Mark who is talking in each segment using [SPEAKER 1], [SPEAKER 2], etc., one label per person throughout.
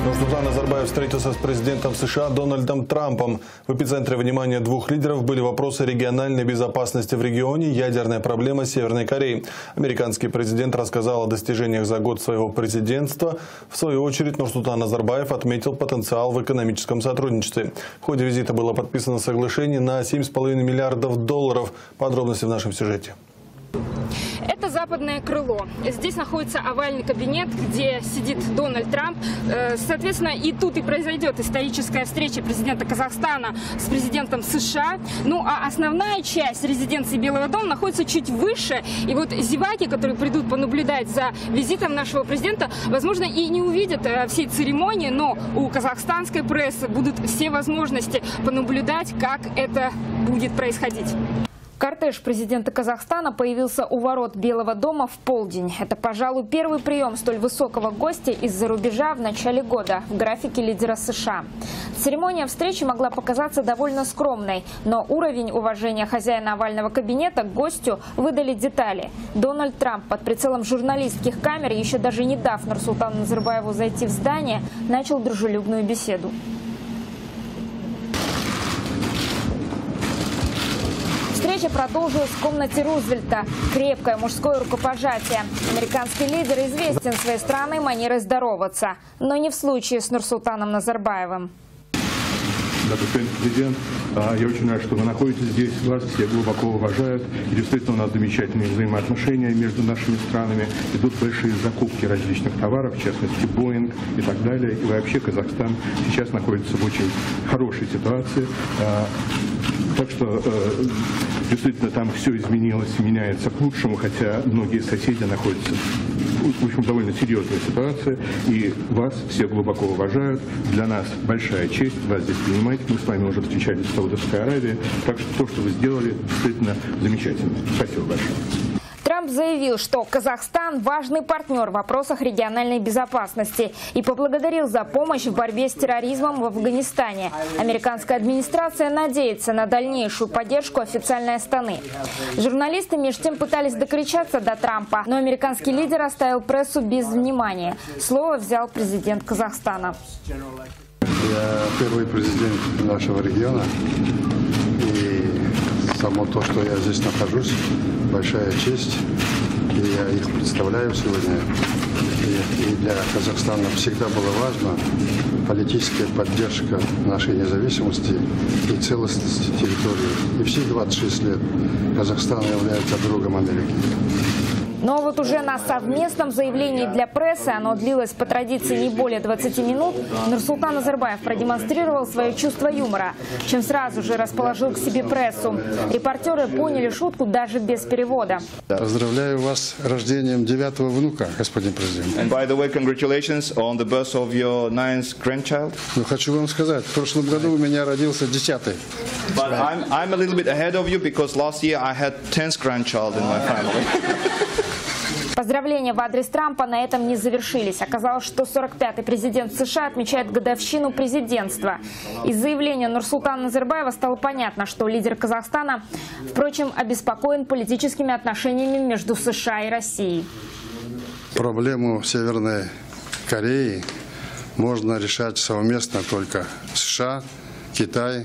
[SPEAKER 1] Нурсултан Назарбаев встретился с президентом США Дональдом Трампом. В эпицентре внимания двух лидеров были вопросы региональной безопасности в регионе, ядерная проблема Северной Кореи. Американский президент рассказал о достижениях за год своего президентства. В свою очередь Нурсултан Назарбаев отметил потенциал в экономическом сотрудничестве. В ходе визита было подписано соглашение на $7,5 миллиардов. Подробности в нашем сюжете.
[SPEAKER 2] Это западное крыло. Здесь находится овальный кабинет, где сидит Дональд Трамп. Соответственно, и тут и произойдет историческая встреча президента Казахстана с президентом США. Ну а основная часть резиденции Белого дома находится чуть выше. И вот зеваки, которые придут понаблюдать за визитом нашего президента, возможно, и не увидят всей церемонии, но у казахстанской прессы будут все возможности понаблюдать, как это будет происходить. Кортеж президента Казахстана появился у ворот Белого дома в полдень. Это, пожалуй, первый прием столь высокого гостя из-за рубежа в начале года в графике лидера США. Церемония встречи могла показаться довольно скромной, но уровень уважения хозяина овального кабинета к гостю выдали детали. Дональд Трамп под прицелом журналистских камер, еще даже не дав Нурсултану Назарбаеву зайти в здание, начал дружелюбную беседу. Встреча продолжилась в комнате Рузвельта. Крепкое мужское рукопожатие. Американский лидер известен своей странной манерой здороваться, но не в случае с Нурсултаном Назарбаевым.
[SPEAKER 3] Да, господин президент, я очень рад, что вы находитесь здесь, вас все глубоко уважают. И действительно у нас замечательные взаимоотношения между нашими странами. Идут большие закупки различных товаров, в частности Boeing и так далее. И вообще Казахстан сейчас находится в очень хорошей ситуации. Так что действительно там все изменилось, меняется к лучшему, хотя многие соседи находятся в общем, довольно серьезной ситуации. И вас все глубоко уважают. Для нас большая честь вас здесь принимать. Мы с вами уже встречались в Саудовской Аравии. Так что то, что вы сделали, действительно замечательно. Спасибо большое.
[SPEAKER 2] Трамп заявил, что Казахстан – важный партнер в вопросах региональной безопасности и поблагодарил за помощь в борьбе с терроризмом в Афганистане. Американская администрация надеется на дальнейшую поддержку официальной Астаны. Журналисты между тем пытались докричаться до Трампа, но американский лидер оставил прессу без внимания. Слово взял президент Казахстана.
[SPEAKER 4] Я первый президент нашего региона. Само то, что я здесь нахожусь, большая честь. И я их представляю сегодня. И для Казахстана всегда было важно политическая поддержка нашей независимости и целостности территории. И все 26 лет Казахстан является другом Америки.
[SPEAKER 2] Но вот уже на совместном заявлении для прессы, оно длилось по традиции не более 20 минут, Нурсултан Назарбаев продемонстрировал свое чувство юмора, чем сразу же расположил к себе прессу. Репортеры поняли шутку даже без перевода.
[SPEAKER 4] Поздравляю вас с рождением 9-го внука, господин президент.
[SPEAKER 5] And by the way, congratulations on the birth of your 9th grandchild.
[SPEAKER 4] Ну, хочу вам сказать, в прошлом году у меня родился 10-й.
[SPEAKER 5] But I'm a little bit ahead of you because last year I had 10th grandchild in my family.
[SPEAKER 2] Поздравления в адрес Трампа на этом не завершились. Оказалось, что 45-й президент США отмечает годовщину президентства. Из заявления Нурсултана Назарбаева стало понятно, что лидер Казахстана, впрочем, обеспокоен политическими отношениями между США и Россией.
[SPEAKER 4] Проблему Северной Кореи можно решать совместно только США, Китай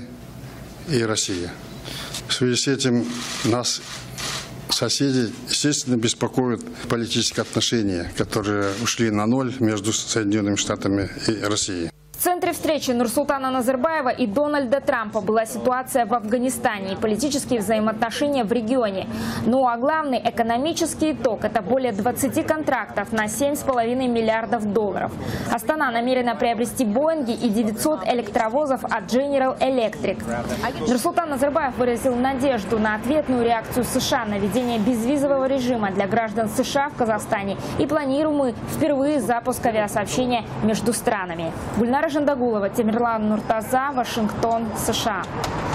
[SPEAKER 4] и Россия. В связи с этим нас соседи, естественно, беспокоят политические отношения, которые ушли на ноль между Соединенными Штатами и Россией.
[SPEAKER 2] В центре встречи Нурсултана Назарбаева и Дональда Трампа была ситуация в Афганистане и политические взаимоотношения в регионе. Ну а главный экономический итог – это более 20 контрактов на $7,5 миллиардов. Астана намерена приобрести Боинги и 900 электровозов от General Electric. Нурсултан Назарбаев выразил надежду на ответную реакцию США на введение безвизового режима для граждан США в Казахстане и планируемый впервые запуск авиасообщения между странами. Гульнара Жандагулова, Темирлан Нуртаза, Вашингтон, США.